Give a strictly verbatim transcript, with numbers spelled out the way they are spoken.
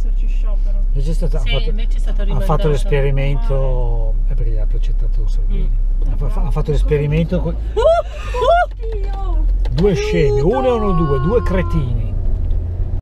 esserci sciopero. Invece è stato, Sì, ha fatto, invece è stato ha ribaltato. fatto l'esperimento, è perché gli ha progettato Salvini. Ha, fa- ha fatto l'esperimento con Oddio! due scemi, uno e uno due, due cretini.